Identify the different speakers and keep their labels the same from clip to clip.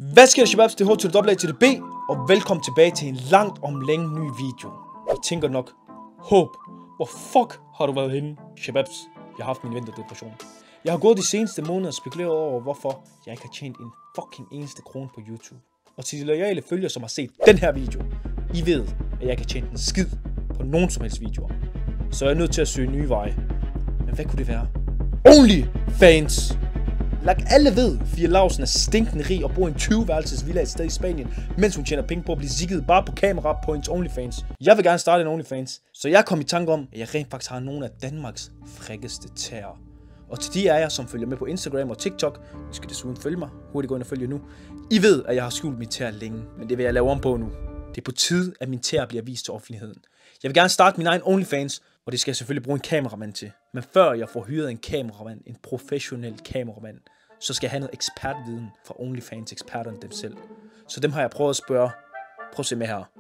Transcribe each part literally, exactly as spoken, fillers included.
Speaker 1: Hvad sker der, shababs? Det er H til det A til det B, og velkommen tilbage til en langt om længe ny video. Jeg tænker nok, håb, hvor fuck har du været henne, shababs? Jeg har haft min vinterdepression. Jeg har gået de seneste måneder og spekuleret over, hvorfor jeg ikke har tjent en fucking eneste krone på YouTube. Og til de loyale følgere, som har set den her video, I ved, at jeg kan tjene en skid på nogen som helst videoer. Så jeg er nødt til at søge nye veje. Men hvad kunne det være? OnlyFans! Like alle ved, Fie Lausen er stinkende rig og bor i en tyve-værelses villa et sted i Spanien, mens hun tjener penge på at blive zigget bare på kamera på hendes OnlyFans. Jeg vil gerne starte en OnlyFans, så jeg kom i tanke om, at jeg rent faktisk har nogle af Danmarks frækkeste tæer. Og til de af jer, som følger med på Instagram og TikTok, I skal desuden følge mig, hurtigt gå ind og følge nu. I ved, at jeg har skjult mine tæer længe, men det vil jeg lave om på nu. Det er på tide, at mine tæer bliver vist til offentligheden. Jeg vil gerne starte min egen OnlyFans, og det skal jeg selvfølgelig bruge en kameramand til. Men før jeg får hyret en kameramand, en professionel kameramand, så skal jeg have noget ekspertviden fra OnlyFans-eksperterne dem selv. Så dem har jeg prøvet at spørge. Prøv at se med her.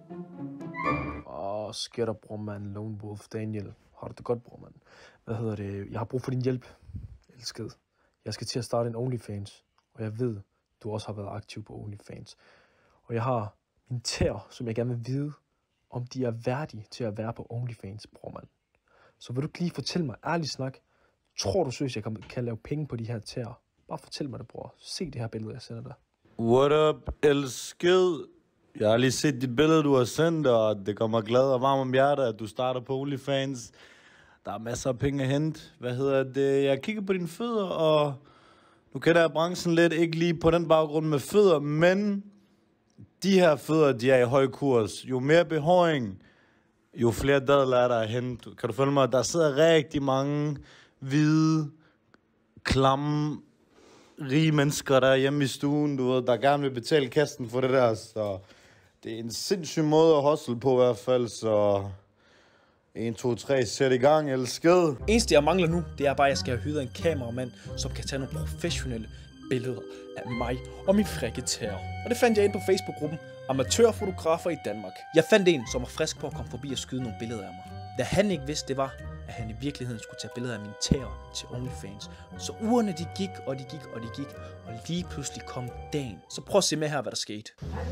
Speaker 1: Åh, sker der, bror mand? Lone Wolf Daniel. Har du det godt, bror mand? Hvad hedder det? Jeg har brug for din hjælp. Elsket. Jeg skal til at starte en OnlyFans. Og jeg ved, du også har været aktiv på OnlyFans. Og jeg har mine tæer, som jeg gerne vil vide, om de er værdige til at være på OnlyFans, bror mand. Så vil du lige fortælle mig, ærlig snak, tror du seriøst, jeg kan, kan lave penge på de her tæer? Bare fortæl mig det, bror. Se det her billede, jeg sender dig.
Speaker 2: What up, elsket? Jeg har lige set dit billede, du har sendt, og det gør mig glad og varm om hjertet, at du starter på OnlyFans. Der er masser af penge at hente. Hvad hedder det? Jeg kigger på dine fødder, og nu kender jeg branchen lidt, ikke lige på den baggrund med fødder, men de her fødder, de er i høj kurs. Jo mere behåring, jo flere dadler er der at hente. Kan du følge mig? Der sidder rigtig mange hvide, klamme, rige mennesker, der er hjemme i stuen, du ved, der gerne vil betale kassen for det der, så det er en sindssyg måde at hustle på i hvert fald, så en, to, tre, sæt i gang, elsket.
Speaker 1: Eneste jeg mangler nu, det er bare, at jeg skal have hyret en kameramand, som kan tage nogle professionelle billeder af mig og min frække tæer. Og det fandt jeg ind på Facebook-gruppen Amatørfotografer i Danmark. Jeg fandt en, som var frisk på at komme forbi og skyde nogle billeder af mig. Da han ikke vidste, det var, at han i virkeligheden skulle tage billeder af mine tæer til OnlyFans. Så ugerne de gik, og de gik, og de gik, og lige pludselig kom dagen. Så prøv at se med her, hvad der skete.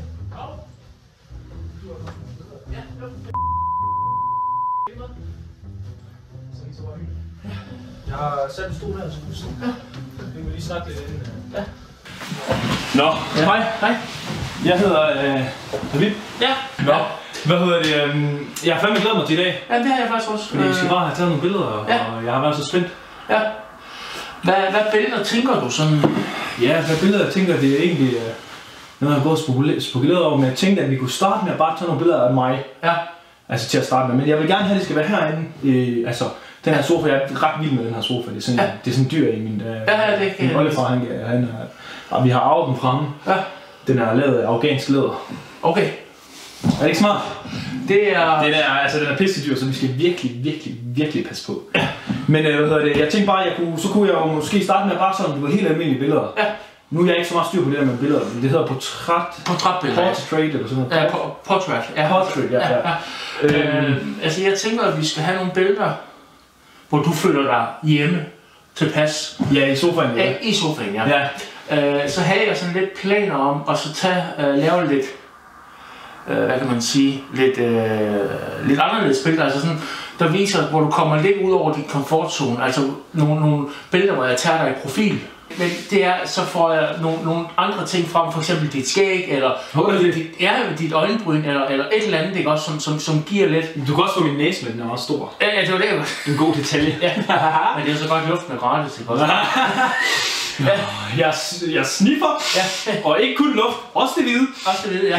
Speaker 1: Jeg har sat en stol her, så du sidder. Vi må lige snakke lidt inden. Ja.
Speaker 3: Nå, ja. Hej, hej. Jeg hedder øh, David.
Speaker 4: Ja.
Speaker 3: Nå, hvad hedder det? Øh, jeg har fandme glædet mig til i dag.
Speaker 4: Ja, det har jeg faktisk også.
Speaker 3: Fordi vi skal bare have taget nogle billeder, ja. Og jeg har været så spændt.
Speaker 4: Ja. Hvad, hvad billeder tænker du sådan?
Speaker 3: Ja, hvad billeder jeg tænker, det er egentlig øh, noget, jeg har gået og spekuleret over, men jeg tænkte, at vi kunne starte med at bare tage nogle billeder af mig.
Speaker 4: Ja.
Speaker 3: Altså til at starte med, men jeg vil gerne have, at det skal være herinde. Øh, altså, den her sofa, jeg er ret vild med den her sofa. Det er sådan, ja. Det er sådan en dyr i min... Øh,
Speaker 4: ja, ja, det kan
Speaker 3: min oldefar, han, han er... Og vi har arvet den fremme.
Speaker 4: Ja. Den
Speaker 3: er lavet af afghansk læder.
Speaker 4: Okay.
Speaker 3: Er det ikke smart?
Speaker 4: Det er...
Speaker 3: Den er, altså, den er pissedyr, så vi skal virkelig, virkelig, virkelig passe på. Ja. Men øh, hvad hedder det? Jeg tænkte bare, jeg kunne, så kunne jeg jo måske starte med bare sådan, det var helt almindelige billeder.
Speaker 4: Ja.
Speaker 3: Nu er jeg ikke så meget styr på det der med billeder, men det hedder portræt...
Speaker 4: Portrætbilleder.
Speaker 3: Portrait eller sådan noget.
Speaker 4: Ja, portrait. Ja.
Speaker 3: Portrait, ja. ja. ja.
Speaker 4: Øh, øhm, altså jeg tænker, at vi skal have nogle billeder, hvor du føler dig hjemme, tilpas.
Speaker 3: Ja, i sofaen.
Speaker 4: Ja, i sofaen, ja.
Speaker 3: ja.
Speaker 4: Øh, så havde jeg sådan lidt planer om at så tage, øh, lave lidt, øh, hvad kan man sige, lidt, øh, lidt anderledes billeder, altså sådan, der viser, hvor du kommer lidt ud over din komfortzone, altså nogle, nogle billeder, hvor jeg tager dig i profil. Men det er, så får jeg nogle, nogle andre ting frem, for eksempel dit skæg, eller dit, dit, ja, dit øjenbryn, eller, eller et eller andet, ikke, også, som, som, som giver lidt...
Speaker 3: Du kan også få min næse med, den er også stor.
Speaker 4: Ja, ja, det var det jo.
Speaker 3: En god detalje. Ja.
Speaker 4: Men det er så godt, luften er gratis, ikke også?
Speaker 3: Ja. Jeg, jeg sniffer, ja. Og ikke kun luft, også det hvide.
Speaker 4: Også det hvide, ja.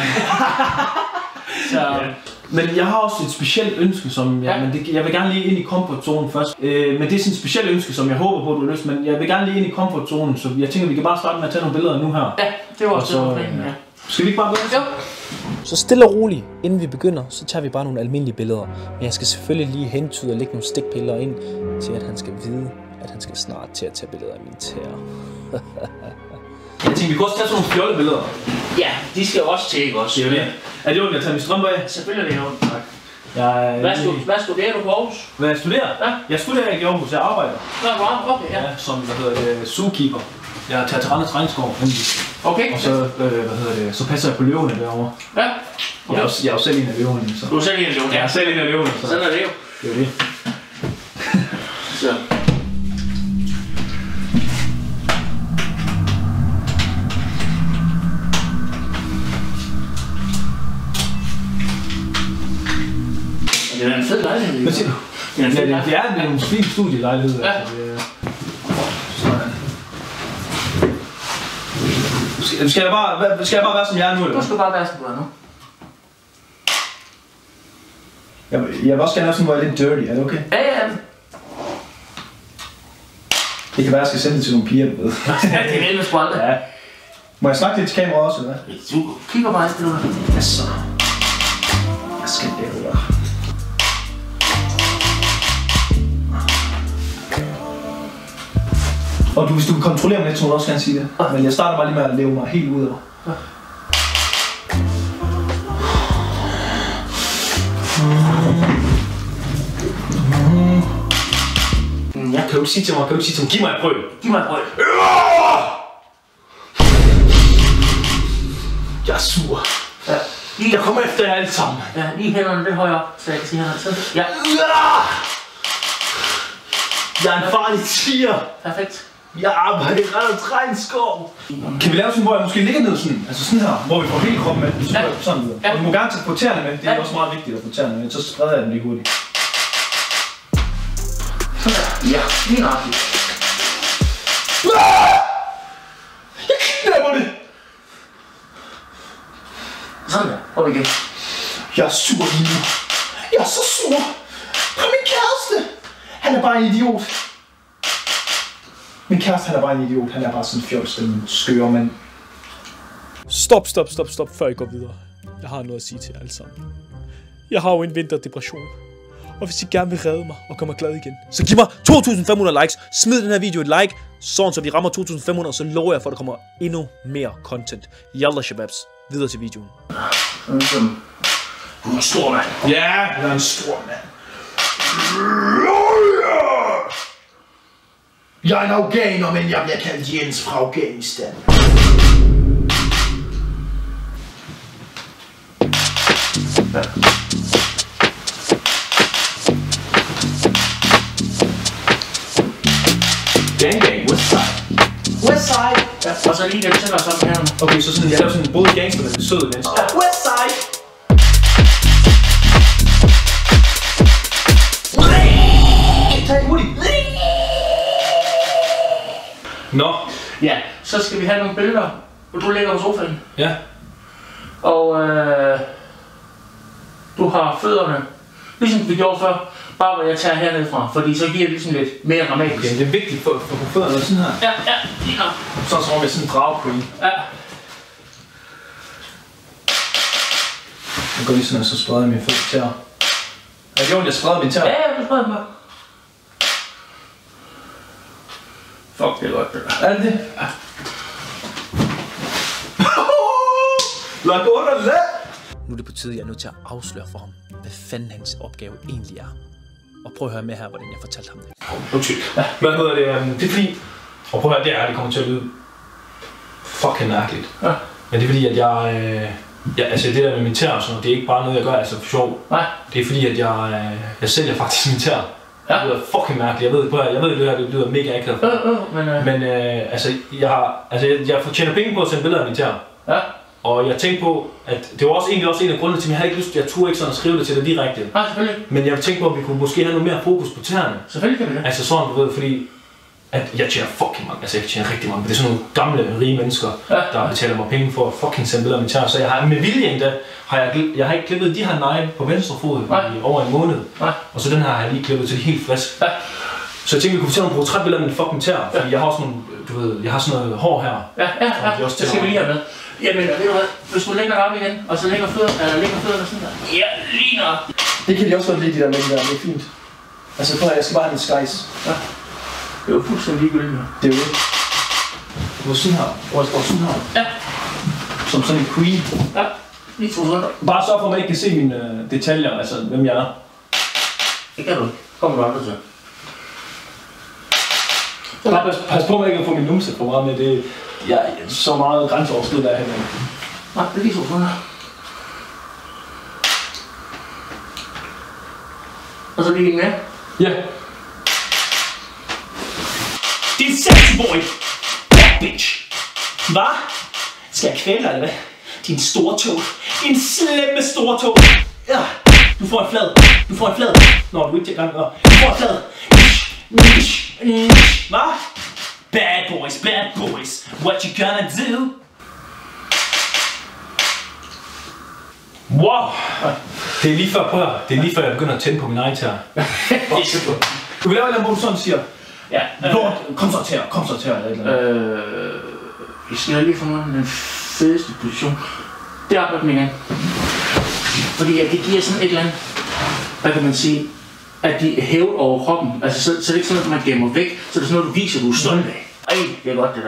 Speaker 4: Så...
Speaker 3: Ja. Men jeg har også et specielt ønske, som jeg, ja. men det, jeg vil gerne lige ind i comfort-zonen først. Øh, men det er sådan et specielt ønske, som jeg håber på, at du har lyst, men jeg vil gerne lige ind i comfort-zonen, så jeg tænker, vi kan bare starte med at tage nogle billeder nu her.
Speaker 4: Ja, det var også det, ja.
Speaker 3: Skal vi ikke bare begynde?
Speaker 4: Jo.
Speaker 1: Så stille og roligt, inden vi begynder, så tager vi bare nogle almindelige billeder. Men jeg skal selvfølgelig lige hentyde og lægge nogle stikpiller ind, til at han skal vide, at han skal snart til at tage billeder af mine tæer.
Speaker 3: Jeg tænker, vi kan også tage sådan nogle fjollebilleder.
Speaker 4: Ja, de skal også til, ikke også?
Speaker 3: Det er det. Er det ondt, at tage min strømper af?
Speaker 4: Selvfølgelig er det ondt, tak.
Speaker 3: Jeg,
Speaker 4: hvad, stud, hvad studerer du på Aarhus?
Speaker 3: Hvad jeg studerer?
Speaker 4: Ja.
Speaker 3: Jeg studerer ikke i Aarhus, jeg arbejder.
Speaker 4: Nå, wow, okay, ja.
Speaker 3: Ja, som, hvad hedder det, zookeeper. Jeg tager til Randers Regnskov.
Speaker 4: Okay.
Speaker 3: Og så, øh, hvad hedder det, så passer jeg på løverne derovre.
Speaker 4: Ja. Okay.
Speaker 3: Jeg er jo, jeg er jo selv en af løverne. Så.
Speaker 4: Du er selv en af løverne?
Speaker 3: Jeg er selv en af løverne. Så.
Speaker 4: Sådan er det jo.
Speaker 3: Det er det.
Speaker 4: Så. Det er en fed lejlighed.
Speaker 3: Hvad siger du?
Speaker 4: Det er en fed lejlighed.
Speaker 3: Det er en fin studielejlighed.
Speaker 4: Ja.
Speaker 3: Altså, det er... Sådan. Skal, skal, jeg bare, skal jeg bare være som jeg er nu, eller?
Speaker 4: Du skal bare være som du er nu.
Speaker 3: Jeg, jeg vil også gerne have sådan, hvor jeg er lidt dirty. Er det okay?
Speaker 4: Ja, ja.
Speaker 3: Det kan være, at jeg skal sende det til nogle piger, du ved.
Speaker 4: Ja, det er helt sgu aldrig.
Speaker 3: Ja. Må jeg snakke lidt til kamera også, eller hvad?
Speaker 4: Du kigger bare efter dig.
Speaker 3: Hvad så? Hvad skal det være? Og du, hvis du kan kontrollere mig lidt, så må du også gerne sige det. Men jeg starter bare lige med at leve mig helt ud af.
Speaker 4: Ja.
Speaker 3: Kan du ikke sige til mig, kan du ikke sige til mig, giv mig et brød.
Speaker 4: Giv mig et brød.
Speaker 3: Jeg er sur.
Speaker 4: Ja. Lige,
Speaker 3: Jeg kommer efter jer alle sammen.
Speaker 4: ja, lige hænderne lidt højere op, så jeg kan sige her. Så. Ja.
Speaker 3: Jeg er en farlig tiger.
Speaker 4: Perfekt.
Speaker 3: Jeg arbejder i Randers Regnskov. Kan vi lave sådan, hvor jeg måske ligger ned sådan, altså sådan her, hvor vi får hele kroppen med, så
Speaker 4: Ja.
Speaker 3: ja. sådan videre.
Speaker 4: Ja.
Speaker 3: Og du må gerne tage på tæerne med, det er
Speaker 4: Ja.
Speaker 3: også meget vigtigt at få tæerne med, så spreder jeg dem lige hurtigt.
Speaker 4: Sådan der. Ja, lige nøjagtigt.
Speaker 3: Jeg knæpper det!
Speaker 4: Sådan der. Op igen.
Speaker 3: Jeg er sur lige nu. Jeg er så sur på min kæreste. Han er bare en idiot. Min kæreste, han er bare en idiot. Han er bare sådan en fjolstem, skøre mand. Stop, stop, stop, stop, før I går videre. Jeg har noget at sige til jer alle sammen. Jeg har jo en vinterdepression. Og hvis I gerne vil redde mig og gøre mig glad igen, så giv mig to tusind fem hundrede likes. Smid den her video et like, sådan så vi rammer to tusind fem hundrede, så lover jeg for, at der kommer endnu mere content. Yalla shababs. Videre til videoen.
Speaker 4: Du er en stor mand.
Speaker 3: Ja, jeg er en stor mand. Jeg er en afghaner, men jeg bliver kaldt Jens fra Afghanistan. Gang gang, west side. West side.
Speaker 4: Ja, og så lige den tænder sammen her.
Speaker 3: Okay, så sådan, jeg laver sådan både gangster, men søde mennesker. West side. Tag hurtigt. Nå.
Speaker 4: Ja, så skal vi have nogle billeder, hvor du ligger på sofaen.
Speaker 3: Ja.
Speaker 4: Og øh, du har fødderne, ligesom vi gjorde før, bare hvor jeg tager hernede fra, fordi så giver det ligesom lidt mere dramatisk.
Speaker 3: Okay, det er vigtigt for, for på fødderne sådan her.
Speaker 4: Ja, ja, lige nok.
Speaker 3: Sådan som om jeg er sådan en drag queen.
Speaker 4: Ja.
Speaker 3: Jeg går lige sådan, og så spreder jeg mine fødder tæer. Er det ondt, jeg spreder mine tæer?
Speaker 4: Ja, ja, du spreder mig. Fuck, det er godt, det der.
Speaker 3: Er det det? Ja. Lad under det! Nu er det på tide, at jeg er nødt til at afsløre for ham, hvad fanden hans opgave egentlig er. Og prøv at høre med her, hvordan jeg fortalte ham det. Undskyld. Ja. Hvad hedder det? Um, det er fordi... Og prøv at høre, det er, det kommer til at lyde fucking mærkeligt. Ja. Men det er fordi, at jeg... Øh, ja, altså det der med min tæer og sådan noget, det er ikke bare noget, jeg gør altså for sjov. Nej. Det er fordi, at jeg, øh, jeg sælger faktisk min tæer. Ja. Det lyder fucking mærkeligt. Jeg ved, prøv at, jeg ved, at det her det lyder mega akavet.
Speaker 4: Øh, øh, men øh...
Speaker 3: men øh, altså, jeg har, altså, jeg, jeg fortjener penge på at sende billeder af min tæer. Ja. Og jeg tænkte på, at det var også egentlig også en af grundene til, at jeg havde ikke lyst, jeg turde ikke sådan at skrive det til dig direkte.
Speaker 4: Nej, selvfølgelig.
Speaker 3: Men jeg tænkte på, at vi kunne måske have noget mere fokus på tæerne.
Speaker 4: Selvfølgelig kan vi det.
Speaker 3: Altså sådan, du ved, fordi at jeg tjener fucking mange, altså jeg tjener rigtig mange, men det er sådan nogle gamle, rige mennesker, ja. Der betaler mig penge for at fucking sende billeder af min tæer. Så jeg har med vilje endda, har jeg, jeg har ikke klippet de her negle på venstre fod i over en måned. Nej. Og så den her har jeg lige klippet til helt frisk. Ja. Så jeg tænkte, vi kunne få nogle portrætbilleder af min fucking tæer, fordi ja. Jeg har også nogle, du ved, jeg har sådan noget hår her.
Speaker 4: Ja, ja, ja, det skal vi lige have med. Jamen, ved du hvad, hvis du lægger dig op igen, og så lægger fødderne, eller lægger fødderne sådan der. Ja, lige nok.
Speaker 3: Det kan de også godt lide, de der med det der, det er fint. Altså, prøv at jeg skal bare have en skies. Ja.
Speaker 4: Det er jo fuldstændig ligegyldigt.
Speaker 3: Det er jo det. Det var sådan her, hvor jeg står sådan her. Ja. Som sådan en queen.
Speaker 4: Ja, lige to sekunder.
Speaker 3: Bare så for, at man ikke kan se mine uh, detaljer, altså hvem jeg er.
Speaker 4: Det kan du. Kommer du aldrig til.
Speaker 1: Bare pas, pas på mig ikke at få min numse for meget med det. Jeg er så meget grænseoverskridende af hende.
Speaker 4: Nej, det er lige så fundet. Og så lige en mere.
Speaker 1: Ja.
Speaker 3: Din sexy boy! Bad bitch! Hvad? Skal jeg kvæle dig, eller hvad? Din store tog. Din slemme store tog. Ja. Du får en flad. Du får en flad. Nå, du er ikke til gang. Du får en flad. Hvad? Bad boys, bad boys. What you gonna do?
Speaker 1: Wow! Det er lige før, prøv her. Det er lige før, jeg begynder at tænde på min egen tær. Du vil lave en, hvor du sådan siger,
Speaker 3: ja,
Speaker 1: Lort, kom så til her, kom så til her, eller et
Speaker 4: Øh... Jeg skal lige få noget den fedeste position. Det er opbygning igen. Fordi at det giver sådan et eller andet, hvad kan man sige, at de er hævet over kroppen. Altså så, så det er ikke sådan, at man gemmer væk, så det er sådan noget, du viser, du er stolt af. Ej, det er godt det der.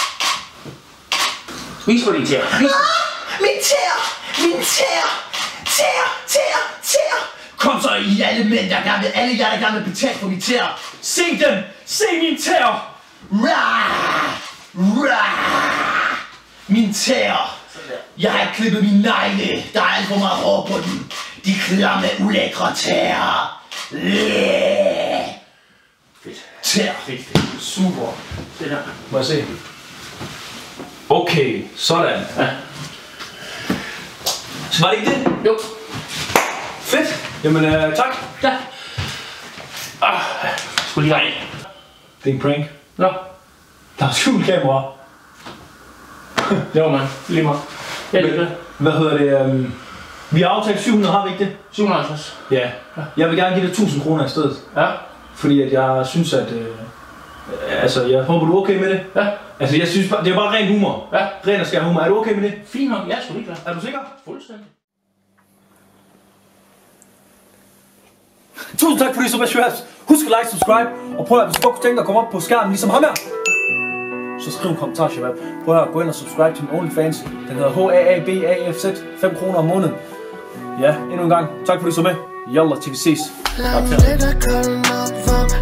Speaker 4: Vis på din tæer. Vis
Speaker 3: min tæer! Min tæer! Tæer! Tæer! Tæer! Kom så i alle mænd, der gerne vil, alle jer, der gerne vil betale for min tæer. Se dem! Se min tæer! Rah! Rah! Min tæer! Jeg har klippet min negle. Der er alt for meget hår på den. De klamme, ulækre tæer. Fedt. Tæer. Fedt, fedt. Super.
Speaker 4: det der.
Speaker 1: Må jeg se? Okay, sådan.
Speaker 4: Ja.
Speaker 1: Så var det ikke det?
Speaker 4: Jo.
Speaker 1: Fedt. Jamen, øh, tak.
Speaker 4: Ja. Ah, skulle lige ringe.
Speaker 1: Det er en prank.
Speaker 4: Nå.
Speaker 1: Der er skjult kamera.
Speaker 4: Det var man. Lige meget. Ja, det er det.
Speaker 1: Hvad hedder det? Um, vi har aftalt syv hundrede, har vi ikke det?
Speaker 4: syv hundrede og halvtreds.
Speaker 1: Ja. Jeg vil gerne give dig tusind kroner i stedet.
Speaker 4: Ja.
Speaker 1: Fordi at jeg synes, at... Øh, altså, jeg håber, du er okay med det.
Speaker 4: Ja.
Speaker 1: Altså, jeg synes bare, det er bare ren humor.
Speaker 4: Ja.
Speaker 1: Ren og skær humor. Er du okay med det?
Speaker 4: Fint nok. Jeg er sgu lige klar.
Speaker 1: Er du sikker?
Speaker 4: Fuldstændig.
Speaker 1: Tusind tak fordi du så med, Shwabs. Husk at like, subscribe, og prøv at, hvis du godt kunne tænke dig at komme op på skærmen ligesom ham her, så skriv en kommentar, Shwab. Prøv at gå ind og subscribe til min OnlyFans. Den hedder H A A B A F Z. fem kroner om måneden. Ja, endnu en gang. Tak fordi du så med. Yalla, til vi ses. Tak til jer.